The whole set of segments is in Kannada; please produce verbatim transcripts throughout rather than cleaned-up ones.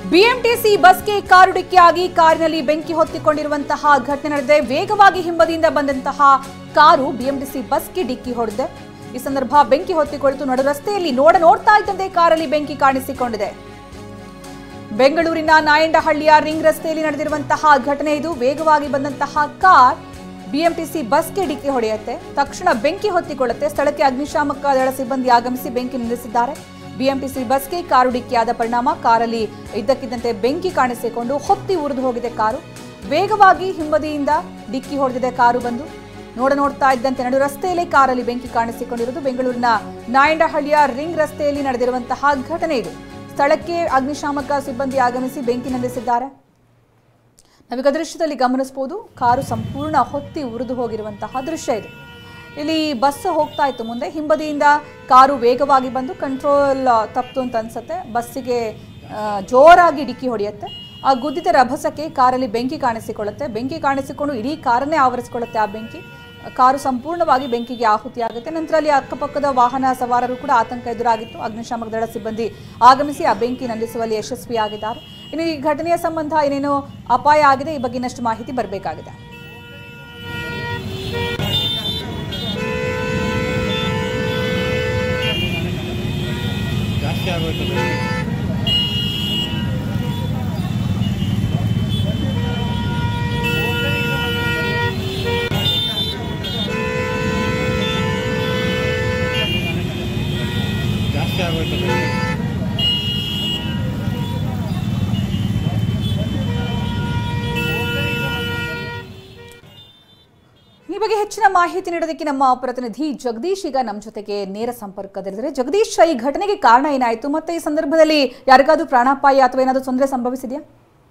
ಬಿಎಂಟಿಸಿ ಬಸ್ಗೆ ಕಾರು ಡಿಕ್ಕಿಯಾಗಿ ಕಾರಿನಲ್ಲಿ ಬೆಂಕಿ ಹೊತ್ತಿಕೊಂಡಿರುವಂತಹ ಘಟನೆ ನಡೆದಿದೆ. ವೇಗವಾಗಿ ಹಿಂಬದಿಯಿಂದ ಬಂದಂತಹ ಕಾರು ಬಿಎಂಟಿಸಿ ಬಸ್ಗೆ ಡಿಕ್ಕಿ ಹೊಡೆದಿದೆ. ಈ ಸಂದರ್ಭ ಬೆಂಕಿ ಹೊತ್ತಿಕೊಳ್ತು ನಡು ರಸ್ತೆಯಲ್ಲಿ ನೋಡ ನೋಡ್ತಾ ಇದ್ದಂತೆ ಕಾರಲ್ಲಿ ಬೆಂಕಿ ಕಾಣಿಸಿಕೊಂಡಿದೆ. ಬೆಂಗಳೂರಿನ ನಾಯಂಡಹಳ್ಳಿಯ ರಿಂಗ್ ರಸ್ತೆಯಲ್ಲಿ ನಡೆದಿರುವಂತಹ ಘಟನೆ ಇದು. ವೇಗವಾಗಿ ಬಂದಂತಹ ಕಾರ್ ಬಿಎಂಟಿಸಿ ಬಸ್ಗೆ ಡಿಕ್ಕಿ ಹೊಡೆಯುತ್ತೆ. ತಕ್ಷಣ ಬೆಂಕಿ ಹೊತ್ತಿಕೊಳ್ಳುತ್ತೆ. ಸ್ಥಳಕ್ಕೆ ಅಗ್ನಿಶಾಮಕ ದಳ ಸಿಬ್ಬಂದಿ ಆಗಮಿಸಿ ಬೆಂಕಿ ನಿಲ್ಲಿಸಿದ್ದಾರೆ. ಬಿಎಂಟಿಸಿ ಬಸ್ಗೆ ಕಾರು ಡಿಕ್ಕಿಯಾದ ಪರಿಣಾಮ ಕಾರಲ್ಲಿ ಇದ್ದಕ್ಕಿದ್ದಂತೆ ಬೆಂಕಿ ಕಾಣಿಸಿಕೊಂಡು ಹೊತ್ತಿ ಉರಿದು ಹೋಗಿದೆ ಕಾರು. ವೇಗವಾಗಿ ಹಿಂಬದಿಯಿಂದ ಡಿಕ್ಕಿ ಹೊಡೆದಿದೆ ಕಾರು ಬಂದು. ನೋಡ ನೋಡ್ತಾ ಇದ್ದಂತೆ ನಡು ರಸ್ತೆಯಲ್ಲಿ ಕಾರಲ್ಲಿ ಬೆಂಕಿ ಕಾಣಿಸಿಕೊಂಡಿರುವುದು ಬೆಂಗಳೂರಿನ ನಾಯಂಡಹಳ್ಳಿಯ ರಿಂಗ್ ರಸ್ತೆಯಲ್ಲಿ ನಡೆದಿರುವಂತಹ ಘಟನೆ ಇದು. ಸ್ಥಳಕ್ಕೆ ಅಗ್ನಿಶಾಮಕ ಸಿಬ್ಬಂದಿ ಆಗಮಿಸಿ ಬೆಂಕಿ ನಂದಿಸಿದ್ದಾರೆ. ನಾವೀಗ ದೃಶ್ಯದಲ್ಲಿ ಗಮನಿಸಬಹುದು, ಕಾರು ಸಂಪೂರ್ಣ ಹೊತ್ತಿ ಉರಿದು ಹೋಗಿರುವಂತಹ ದೃಶ್ಯ ಇದು. ಇಲ್ಲಿ ಬಸ್ ಹೋಗ್ತಾ ಇತ್ತು ಮುಂದೆ, ಹಿಂಬದಿಯಿಂದ ಕಾರು ವೇಗವಾಗಿ ಬಂದು ಕಂಟ್ರೋಲ್ ತಪ್ಪಿತು ಅಂತ ಅನ್ಸುತ್ತೆ. ಬಸ್ಸಿಗೆ ಜೋರಾಗಿ ಡಿಕ್ಕಿ ಹೊಡೆಯುತ್ತೆ. ಆ ಗುದ್ದಿದ ರಭಸಕ್ಕೆ ಕಾರಲ್ಲಿ ಬೆಂಕಿ ಕಾಣಿಸಿಕೊಳ್ಳುತ್ತೆ. ಬೆಂಕಿ ಕಾಣಿಸಿಕೊಂಡು ಇಡೀ ಕಾರನ್ನೇ ಆವರಿಸಿಕೊಳ್ಳುತ್ತೆ. ಆ ಬೆಂಕಿ ಕಾರು ಸಂಪೂರ್ಣವಾಗಿ ಬೆಂಕಿಗೆ ಆಹುತಿಯಾಗುತ್ತೆ. ನಂತರ ಅಲ್ಲಿ ಅಕ್ಕಪಕ್ಕದ ವಾಹನ ಸವಾರರು ಕೂಡ ಆತಂಕ ಎದುರಾಗಿತ್ತು. ಅಗ್ನಿಶಾಮಕ ದಳ ಸಿಬ್ಬಂದಿ ಆಗಮಿಸಿ ಆ ಬೆಂಕಿ ನಂದಿಸುವಲ್ಲಿ ಯಶಸ್ವಿಯಾಗಿದ್ದಾರೆ. ಇನ್ನು ಈ ಘಟನೆಯ ಸಂಬಂಧ ಏನೇನೋ ಅಪಾಯ ಆಗಿದೆ, ಈ ಬಗ್ಗೆ ಇನ್ನಷ್ಟು ಮಾಹಿತಿ ಬರಬೇಕಾಗಿದೆ. ಜಾಸ್ತಿ ಆಗೋಯ್ತು. ಜಾಸ್ತಿ ಆಗೋಯ್ತು. ಈ ಬಗ್ಗೆ ಹೆಚ್ಚಿನ ಮಾಹಿತಿ ನೀಡೋದಕ್ಕೆ ನಮ್ಮ ಪ್ರತಿನಿಧಿ ಜಗದೀಶ್ ಈಗ ನಮ್ಮ ಜೊತೆಗೆ ನೇರ ಸಂಪರ್ಕದಲ್ಲಿದ್ದಾರೆ. ಜಗದೀಶ್, ಈ ಘಟನೆಗೆ ಕಾರಣ ಏನಾಯಿತು ಮತ್ತೆ ಈ ಸಂದರ್ಭದಲ್ಲಿ ಯಾರಿಗಾದ್ರೂ ಪ್ರಾಣಾಪಾಯ ಅಥವಾ ಏನಾದರೂ ತೊಂದರೆ ಸಂಭವಿಸಿದೆಯಾ?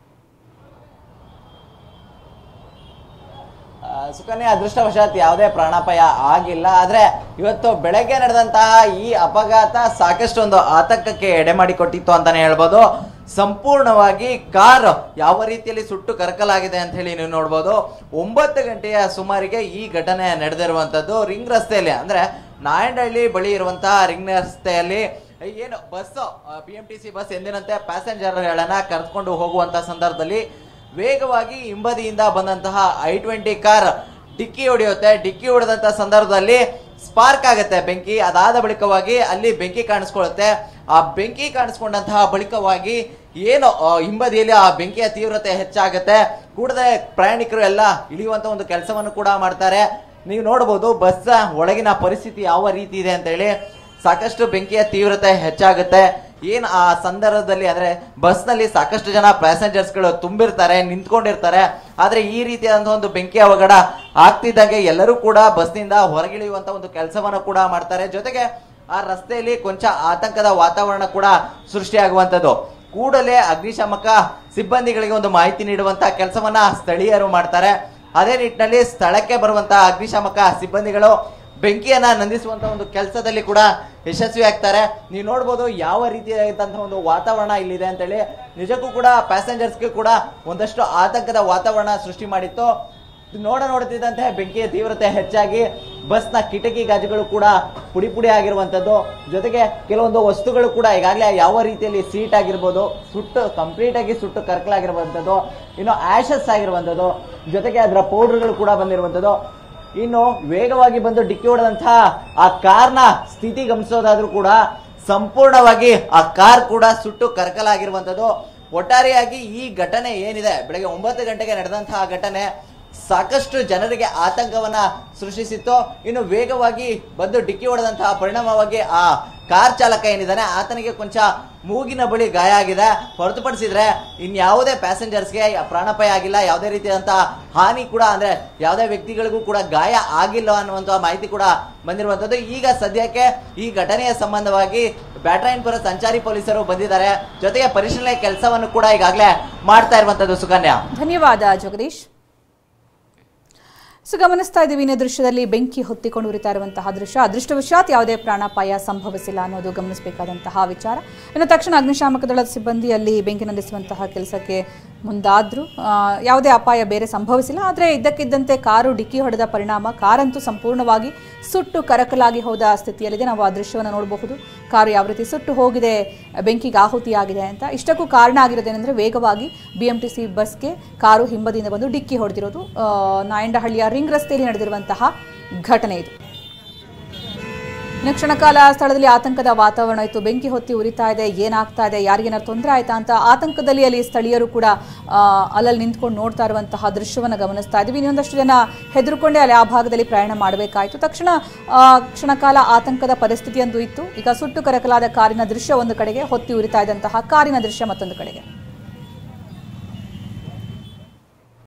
ಸುಕನ್ಯಾ, ಅದೃಷ್ಟವಶಾತ್ ಯಾವುದೇ ಪ್ರಾಣಾಪಾಯ ಆಗಿಲ್ಲ. ಆದ್ರೆ ಇವತ್ತು ಬೆಳಗ್ಗೆ ನಡೆದಂತಹ ಈ ಅಪಘಾತ ಸಾಕಷ್ಟು ಒಂದು ಆತಂಕಕ್ಕೆ ಎಡೆ ಮಾಡಿಕೊಟ್ಟಿತ್ತು ಅಂತಾನೆ ಹೇಳ್ಬೋದು. ಸಂಪೂರ್ಣವಾಗಿ ಕಾರ್ ಯಾವ ರೀತಿಯಲ್ಲಿ ಸುಟ್ಟು ಕರಕಲಾಗಿದೆ ಅಂತ ಹೇಳಿ ನೀವು ನೋಡ್ಬೋದು. ಒಂಬತ್ತು ಗಂಟೆಯ ಸುಮಾರಿಗೆ ಈ ಘಟನೆ ನಡೆದಿರುವಂತದ್ದು ರಿಂಗ್ ರಸ್ತೆಯಲ್ಲಿ, ಅಂದ್ರೆ ನಾಯಂಡಹಳ್ಳಿ ಬಳಿ ಇರುವಂತಹ ರಿಂಗ್ ರಸ್ತೆಯಲ್ಲಿ ಏನು bus B M T C bus ಎಂದಿನಂತೆ ಪ್ಯಾಸೆಂಜರ್ಗಳನ್ನ ಕರೆದುಕೊಂಡು ಹೋಗುವಂತ ಸಂದರ್ಭದಲ್ಲಿ ವೇಗವಾಗಿ ಹಿಂಬದಿಯಿಂದ ಬಂದಂತಹ ಐ ಟ್ವೆಂಟಿ ಕಾರ್ ಡಿಕ್ಕಿ ಹೊಡೆಯುತ್ತೆ. ಡಿಕ್ಕಿ ಹೊಡೆದಂತ ಸಂದರ್ಭದಲ್ಲಿ ಸ್ಪಾರ್ಕ್ ಆಗುತ್ತೆ ಬೆಂಕಿ. ಅದಾದ ಬಳಿಕವಾಗಿ ಅಲ್ಲಿ ಬೆಂಕಿ ಕಾಣಿಸ್ಕೊಳ್ಳುತ್ತೆ. ಆ ಬೆಂಕಿ ಕಾಣಿಸ್ಕೊಂಡಂತಹ ಬಳಿಕವಾಗಿ ಏನು ಹಿಂಬದಿಯಲ್ಲಿ ಆ ಬೆಂಕಿಯ ತೀವ್ರತೆ ಹೆಚ್ಚಾಗುತ್ತೆ. ಕೂಡಲೇ ಪ್ರಯಾಣಿಕರು ಎಲ್ಲ ಇಳಿಯುವಂತ ಒಂದು ಕೆಲಸವನ್ನು ಕೂಡ ಮಾಡ್ತಾರೆ. ನೀವು ನೋಡಬಹುದು ಬಸ್ ಒಳಗಿನ ಪರಿಸ್ಥಿತಿ ಯಾವ ರೀತಿ ಇದೆ ಅಂತ ಹೇಳಿ. ಸಾಕಷ್ಟು ಬೆಂಕಿಯ ತೀವ್ರತೆ ಹೆಚ್ಚಾಗುತ್ತೆ. ಏನ್ ಆ ಸಂದರ್ಭದಲ್ಲಿ ಅಂದ್ರೆ ಬಸ್ ನಲ್ಲಿ ಸಾಕಷ್ಟು ಜನ ಪ್ಯಾಸೆಂಜರ್ಸ್ ಗಳು ತುಂಬಿರ್ತಾರೆ, ನಿಂತ್ಕೊಂಡಿರ್ತಾರೆ. ಆದ್ರೆ ಈ ರೀತಿಯಾದಂತಹ ಒಂದು ಬೆಂಕಿ ಅವಘಡ ಆಗ್ತಿದ್ದಂಗೆ ಎಲ್ಲರೂ ಕೂಡ ಬಸ್ ನಿಂದ ಹೊರಗಿಳಿಯುವಂತ ಒಂದು ಕೆಲಸವನ್ನು ಕೂಡ ಮಾಡ್ತಾರೆ. ಜೊತೆಗೆ ಆ ರಸ್ತೆಯಲ್ಲಿ ಕೊಂಚ ಆತಂಕದ ವಾತಾವರಣ ಕೂಡ ಸೃಷ್ಟಿಯಾಗುವಂತದ್ದು. ಕೂಡಲೇ ಅಗ್ನಿಶಾಮಕ ಸಿಬ್ಬಂದಿಗಳಿಗೆ ಒಂದು ಮಾಹಿತಿ ನೀಡುವಂತಹ ಕೆಲಸವನ್ನ ಸ್ಥಳೀಯರು ಮಾಡ್ತಾರೆ. ಅದೇ ನಿಟ್ಟಿನಲ್ಲಿ ಸ್ಥಳಕ್ಕೆ ಬರುವಂತಹ ಅಗ್ನಿಶಾಮಕ ಸಿಬ್ಬಂದಿಗಳು ಬೆಂಕಿಯನ್ನ ನಂದಿಸುವಂತ ಒಂದು ಕೆಲಸದಲ್ಲಿ ಕೂಡ ಯಶಸ್ವಿ ಆಗ್ತಾರೆ. ನೀವು ನೋಡ್ಬೋದು ಯಾವ ರೀತಿಯಾದಂತಹ ಒಂದು ವಾತಾವರಣ ಇಲ್ಲಿದೆ ಅಂತ ಹೇಳಿ. ನಿಜಕ್ಕೂ ಕೂಡ ಪ್ಯಾಸೆಂಜರ್ಸ್ಗೆ ಕೂಡ ಒಂದಷ್ಟು ಆತಂಕದ ವಾತಾವರಣ ಸೃಷ್ಟಿ ಮಾಡಿತ್ತು. ನೋಡ ನೋಡ್ತಿದ್ದಂತೆ ಬೆಂಕಿಯ ತೀವ್ರತೆ ಹೆಚ್ಚಾಗಿ ಬಸ್ನ ಕಿಟಕಿ ಗಾಜುಗಳು ಕೂಡ ಪುಡಿ ಪುಡಿ ಆಗಿರುವಂತದ್ದು. ಜೊತೆಗೆ ಕೆಲವೊಂದು ವಸ್ತುಗಳು ಕೂಡ ಈಗಾಗಲೇ ಯಾವ ರೀತಿಯಲ್ಲಿ ಸೀಟ್ ಆಗಿರ್ಬೋದು ಸುಟ್ಟು ಕಂಪ್ಲೀಟ್ ಆಗಿ ಸುಟ್ಟು ಕರ್ಕಲಾಗಿರುವಂತದ್ದು. ಇನ್ನು ಆಶಸ್ ಆಗಿರುವಂತದ್ದು. ಜೊತೆಗೆ ಅದರ ಪೌಡರ್ಗಳು ಕೂಡ ಬಂದಿರುವಂತದ್ದು. ಇನ್ನು ವೇಗವಾಗಿ ಬಂದು ಡಿಕ್ಕಿ ಹೊಡೆದಂತಹ ಆ ಕಾರ್ನ ಸ್ಥಿತಿ ಗಮನಿಸೋದಾದ್ರೂ ಕೂಡ ಸಂಪೂರ್ಣವಾಗಿ ಆ ಕಾರ್ ಕೂಡ ಸುಟ್ಟು ಕರಕಲಾಗಿರುವಂತದ್ದು. ಒಟ್ಟಾರೆಯಾಗಿ ಈ ಘಟನೆ ಏನಿದೆ, ಬೆಳಗ್ಗೆ ಒಂಬತ್ತು ಗಂಟೆಗೆ ನಡೆದಂತಹ ಘಟನೆ ಸಾಕಷ್ಟು ಜನರಿಗೆ ಆತಂಕವನ್ನ ಸೃಷ್ಟಿಸಿತ್ತು. ಇನ್ನು ವೇಗವಾಗಿ ಬಂದು ಡಿಕ್ಕಿ ಹೊಡೆದಂತಹ ಪರಿಣಾಮವಾಗಿ ಆ ಕಾರ್ ಚಾಲಕ ಏನಿದ್ದಾನೆ ಆತನಿಗೆ ಕೊಂಚ ಮೂಗಿನ ಬಳಿ ಗಾಯ ಆಗಿದೆ. ಹೊರತುಪಡಿಸಿದ್ರೆ ಇನ್ಯಾವುದೇ ಪ್ಯಾಸೆಂಜರ್ಸ್ಗೆ ಪ್ರಾಣಾಪಾಯ ಆಗಿಲ್ಲ. ಯಾವುದೇ ರೀತಿಯಾದಂತಹ ಹಾನಿ ಕೂಡ ಅಂದ್ರೆ ಯಾವುದೇ ವ್ಯಕ್ತಿಗಳಿಗೂ ಕೂಡ ಗಾಯ ಆಗಿಲ್ಲ ಅನ್ನುವಂತಹ ಮಾಹಿತಿ ಕೂಡ ಬಂದಿರುವಂತದ್ದು. ಈಗ ಸದ್ಯಕ್ಕೆ ಈ ಘಟನೆಯ ಸಂಬಂಧವಾಗಿ ಬ್ಯಾಟರಾಯನಪುರ ಸಂಚಾರಿ ಪೊಲೀಸರು ಬಂದಿದ್ದಾರೆ. ಜೊತೆಗೆ ಪರಿಶೀಲನೆ ಕೆಲಸವನ್ನು ಕೂಡ ಈಗಾಗಲೇ ಮಾಡ್ತಾ ಇರುವಂತದ್ದು. ಸುಕನ್ಯಾ, ಧನ್ಯವಾದ ಜಗದೀಶ್. ಸೊ ಗಮನಿಸ್ತಾ ಇದ್ದೀವಿ ಇನ್ನು ದೃಶ್ಯದಲ್ಲಿ ಬೆಂಕಿ ಹೊತ್ತಿಕೊಂಡು ಉರಿತಾ ಇರುವಂತಹ ದೃಶ್ಯ. ಅದೃಷ್ಟವಶಾತ್ ಯಾವುದೇ ಪ್ರಾಣಾಪಾಯ ಸಂಭವಿಸಿಲ್ಲ ಅನ್ನೋದು ಗಮನಿಸಬೇಕಾದಂತಹ ವಿಚಾರ. ಇನ್ನು ತಕ್ಷಣ ಅಗ್ನಿಶಾಮಕ ದಳದ ಸಿಬ್ಬಂದಿ ಅಲ್ಲಿ ಬೆಂಕಿ ನಂದಿಸುವಂತಹ ಕೆಲಸಕ್ಕೆ ಮುಂದಾದರೂ ಯಾವುದೇ ಅಪಾಯ ಬೇರೆ ಸಂಭವಿಸಿಲ್ಲ. ಆದರೆ ಇದ್ದಕ್ಕಿದ್ದಂತೆ ಕಾರು ಡಿಕ್ಕಿ ಹೊಡೆದ ಪರಿಣಾಮ ಕಾರಂತೂ ಸಂಪೂರ್ಣವಾಗಿ ಸುಟ್ಟು ಕರಕಲಾಗಿ ಹೋದ ಸ್ಥಿತಿಯಲ್ಲಿದೆ. ನಾವು ಆ ದೃಶ್ಯವನ್ನು ನೋಡಬಹುದು. ಕಾರು ಯಾವ ರೀತಿ ಸುಟ್ಟು ಹೋಗಿದೆ, ಬೆಂಕಿಗೆ ಆಹುತಿಯಾಗಿದೆ ಅಂತ. ಇಷ್ಟಕ್ಕೂ ಕಾರಣ ಆಗಿರೋದೇನೆಂದರೆ ವೇಗವಾಗಿ ಬಿ ಎಂ ಟಿ ಸಿ ಬಸ್ಗೆ ಕಾರು ಹಿಂಬದಿಯಿಂದ ಬಂದು ಡಿಕ್ಕಿ ಹೊಡೆದಿರೋದು. ನಾಯಂಡಹಳ್ಳಿಯ ರಿಂಗ್ ರಸ್ತೆಯಲ್ಲಿ ನಡೆದಿರುವಂತಹ ಘಟನೆ ಇದು. ಇನ್ನು ಕ್ಷಣಕಾಲ ಸ್ಥಳದಲ್ಲಿ ಆತಂಕದ ವಾತಾವರಣ ಇತ್ತು. ಬೆಂಕಿ ಹೊತ್ತಿ ಉರಿತಾ ಇದೆ, ಏನಾಗ್ತಾ ಇದೆ, ಯಾರಿಗೇನಾದ್ರು ತೊಂದರೆ ಆಯ್ತಾ ಅಂತ ಆತಂಕದಲ್ಲಿ ಅಲ್ಲಿ ಸ್ಥಳೀಯರು ಕೂಡ ಅಲ್ಲಲ್ಲಿ ನಿಂತ್ಕೊಂಡು ನೋಡ್ತಾ ಇರುವಂತಹ ದೃಶ್ಯವನ್ನು ಗಮನಿಸ್ತಾ ಇದ್ದೀವಿ. ಇನ್ನೊಂದಷ್ಟು ಜನ ಹೆದರುಕೊಂಡೇ ಅಲ್ಲಿ ಆ ಭಾಗದಲ್ಲಿ ಪ್ರಯಾಣ ಮಾಡಬೇಕಾಯಿತು. ತಕ್ಷಣ ಕ್ಷಣಕಾಲ ಆತಂಕದ ಪರಿಸ್ಥಿತಿಯೊಂದು ಇತ್ತು. ಈಗ ಸುಟ್ಟು ಕರಕಲಾದ ಕಾರಿನ ದೃಶ್ಯ ಒಂದು ಕಡೆಗೆ, ಹೊತ್ತಿ ಉರಿತಾ ಇದ್ದಂತಹ ಕಾರಿನ ದೃಶ್ಯ ಮತ್ತೊಂದು ಕಡೆಗೆ.